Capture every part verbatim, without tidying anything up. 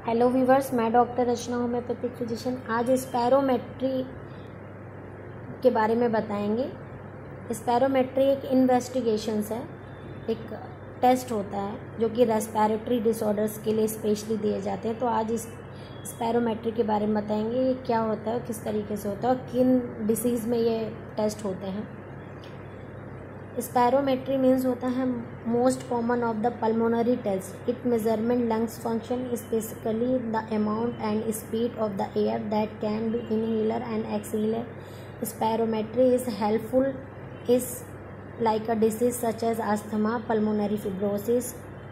Hello viewers, मैं doctor Rachna homeopathic physician. आज spirometry के बारे में बताएंगे। स्पैरोमेट्री एक इन्वेस्टिगेशंस है, एक टेस्ट होता है जो कि रेस्पिरेटरी डिसऑर्डर्स के लिए स्पेशली दिए जाते हैं। तो आज इस स्पैरोमेट्री के बारे में बताएंगे, ये क्या होता है, किस तरीके से होता है और किन डिसीज़ में ये टेस्ट होते हैं। स्पैरोमेट्री मीन्स होता है most common of the pulmonary test. It measurement lungs function, specifically the amount and speed of the air that can be inhaler and exhaler. Spirometry is helpful is like a disease such as asthma, pulmonary fibrosis,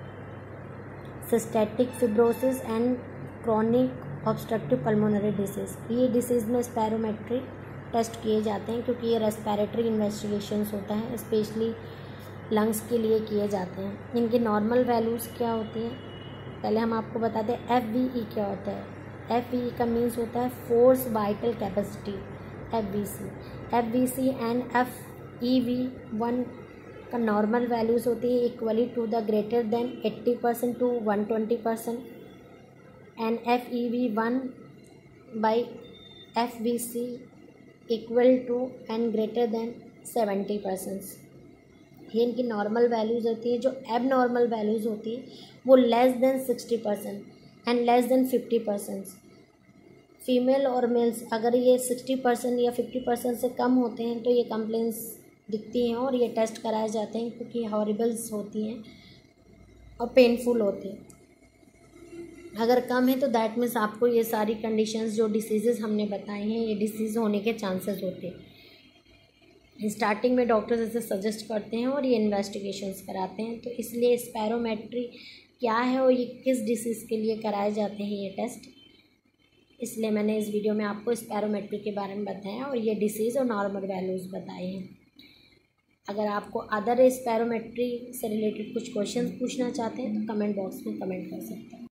cystic fibrosis and chronic obstructive pulmonary disease। ये disease में spirometry test किए जाते हैं क्योंकि ये respiratory investigations होता है, specially lungs के लिए किए जाते हैं। इनकी नॉर्मल वैल्यूज़ क्या होती हैं, पहले हम आपको बताते हैं एफ वी ई क्या होता है। एफ वी ई का मीन्स होता है force vital capacity, F V C. F V C and F E V one का नॉर्मल वैल्यूज़ होती है equally to the greater than eighty percent to one twenty percent and F E V one by F V C equal to and greater than seventy percent. ये इनकी normal values होती है। जो एब normal values होती है वो less than sixty percent and less than fifty percent. Female और मेल्स अगर ये सिक्सटी परसेंट या फिफ्टी परसेंट से कम होते हैं तो ये कंप्लेंट्स दिखती हैं और ये टेस्ट कराए जाते हैं क्योंकि हॉरिबल्स होती हैं और पेनफुल होती हैं। अगर कम है तो दैट मीन्स आपको ये सारी कंडीशंस जो डिसीज़ेस हमने बताई हैं ये डिसीज़ होने के चांसेस होते हैं। स्टार्टिंग में डॉक्टर्स इसे सजेस्ट करते हैं और ये इन्वेस्टिगेशंस कराते हैं। तो इसलिए स्पैरोमेट्री क्या है और ये किस डिसीज़ के लिए कराए जाते हैं ये टेस्ट, इसलिए मैंने इस वीडियो में आपको स्पैरोमेट्री के बारे में बताया और ये डिसीज़ और नॉर्मल वैल्यूज़ बताए हैं। अगर आपको अदर स्पैरोमेट्री से रिलेटेड कुछ क्वेश्चंस पूछना चाहते हैं तो कमेंट बॉक्स में कमेंट कर सकते हैं।